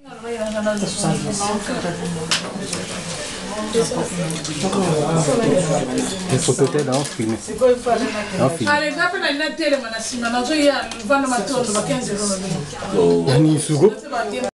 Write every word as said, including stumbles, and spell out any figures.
Questo per te da un film. Allez, appena in tele ma nasima na zo ya vano matondo ba quinze euro. Yani sugo.